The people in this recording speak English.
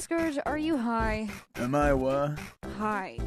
Scourge, are you high? Am I what? High.